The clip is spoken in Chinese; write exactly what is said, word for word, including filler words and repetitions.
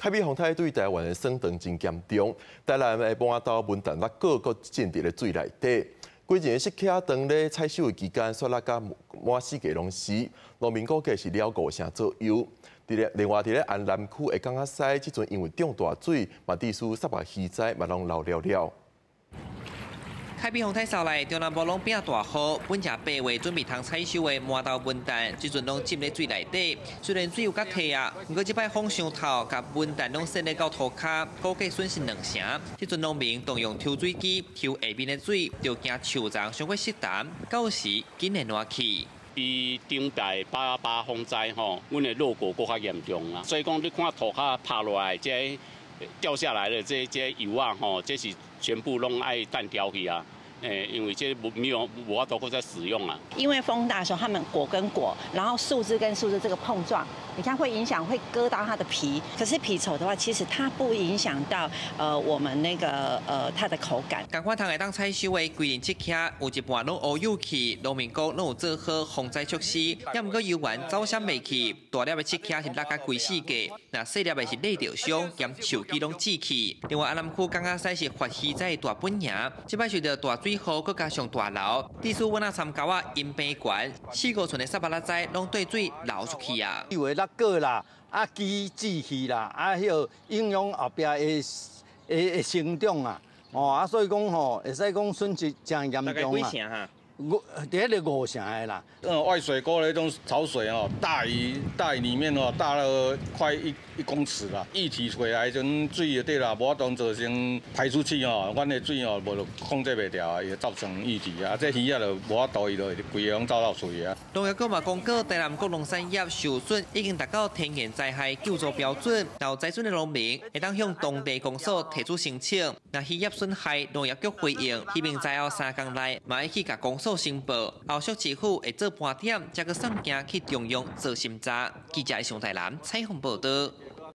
海比风台对台湾的损长真严重，台南的半岛文旦六个搁浸伫咧水内底。规前失客当咧采收的期间，雪落甲满四界拢是，农民估计是了五成左右。伫咧另外伫咧安南区的港仔西，即阵因为涨大水，嘛地区三百鱼仔嘛拢流了了。 海比风台扫来，中南部拢变大雨，本只八月准备通采收的满豆文旦，即阵拢浸咧水内底。虽然水有较退啊，不过即摆风伤透，甲文旦拢渗咧到涂骹，估计损失两成。即阵农民动用抽水机抽下面的水，就惊树丛伤过湿淡，到时紧然烂去。 比顶代八八风灾吼，阮的落果更较严重啊。所以讲，你看涂骹拍落来，这掉下来的这这油啊吼，这是全部拢爱弹掉去啊。 诶，因为这没有无法度再使用啊。 因为风大的时候，它们果跟果，然后树枝跟树枝这个碰撞，你看会影响，会割到它的皮。可是皮丑的话，其实它不影响到呃我们那个呃它的口感。 同款通会当采收的规年七克，有一半拢乌有去，农民讲拢有做好防灾措施，也毋过油源走闪袂去，大粒的七克是落甲规世界，那细粒的是累着伤，兼手机拢挤去。另外，安南区港仔西是发鱼仔大本营，即摆随着大水。 雨搁加上大流，地区阮啊参沟啊因病悬，四五寸的沙巴拉仔拢对水流出去啊。 因为那个啦，啊基志气啦，啊迄个影响后壁的的的成长啊，哦啊所以讲吼，会使讲损失真严重啊。大概几成哈？ 五，第一个五成的啦。 呃，外水沟的那种潮水哦，大于大于里面哦，大了快一一公尺啦。液体回来阵水就对啦，无法当造成排出去哦，阮的水哦无控制袂了，会造成液体啊。这鱼啊就无法度伊就规个拢走到水啊。 农业局嘛公告，台南国农产业受损已经达到天然灾害救助标准，有灾损的农民会当向当地公所提出申请。那渔业损害，农业局回应，希望在后三天内嘛会去甲公所申报，后续政府会做盘点，才去送件去中央做审查。记者上台南采访报道。